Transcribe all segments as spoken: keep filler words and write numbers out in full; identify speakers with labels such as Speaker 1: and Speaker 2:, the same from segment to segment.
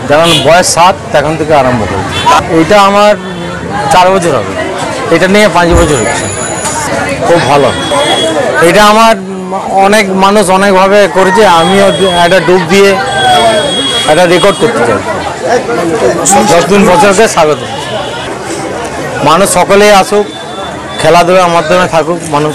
Speaker 1: যখন বয়স সাত তখন থেকে আরম্ভ করেছি। এটা আমার চার বছর হবে, এটা নিয়ে পাঁচ বছর হচ্ছে। খুব ভালো। এটা আমার অনেক মানুষ অনেকভাবে করেছে, আমিও একটা ডুব দিয়ে একটা রেকর্ড করতে চাই। নতুন বছরকে স্বাগত। মানুষ সকলেই আসুক, খেলাধুলার মাধ্যমে থাকুক, মানুষ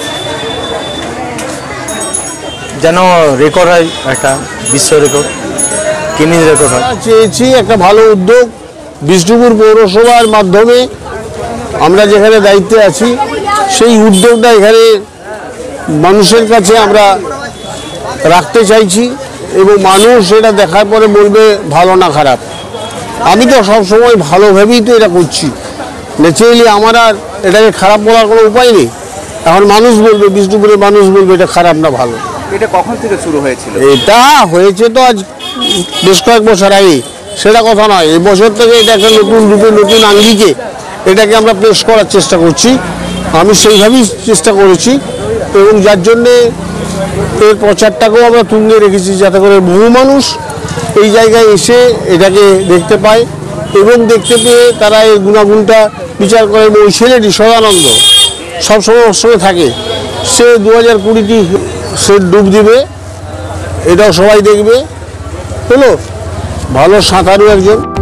Speaker 1: যেন রেকর্ড হয়, একটা বিশ্ব রেকর্ড, গিনেস রেকর্ড হয়।
Speaker 2: চেয়েছি একটা ভালো উদ্যোগ বিষ্ণুপুর পৌরসভার মাধ্যমে, আমরা যেখানে দায়িত্বে আছি সেই উদ্যোগটা এখানে মানুষের কাছে আমরা রাখতে চাইছি এবং মানুষ এটা দেখার পরে বলবে ভালো না খারাপ। আমি তো সবসময় ভালো ভেবেই তো এটা করছি, ন্যাচারালি আমার আর এটাকে খারাপ বলার কোনো উপায় নেই। এখন মানুষ বলবে, বিষ্ণুপুরের মানুষ বলবে এটা খারাপ না ভালো।
Speaker 3: এটা কখন থেকে শুরু হয়েছিল?
Speaker 2: এটা হয়েছে তো আজ বেশ কয়েক বছর আগে, সেটা কথা নয়। এই বছর থেকে এটা একটা নতুন রূপে নতুন আঙ্গিকে এটাকে আমরা পেশ করার চেষ্টা করছি। আমি সেইভাবেই চেষ্টা করেছি এবং যার জন্যে এর প্রচারটাকেও আমরা তুঙ্গে রেখেছি, যাতে করে বহু মানুষ এই জায়গায় এসে এটাকে দেখতে পায় এবং দেখতে পেয়ে তারা এই গুণাগুণটা বিচার করে। ওই ছেলেটি সদানন্দ সবসময় ওর সঙ্গে থাকে, সে দু হাজার কুড়িটি সে ডুব দিবে, এটাও সবাই দেখবে। হলো ভালো সাঁতারু একজন।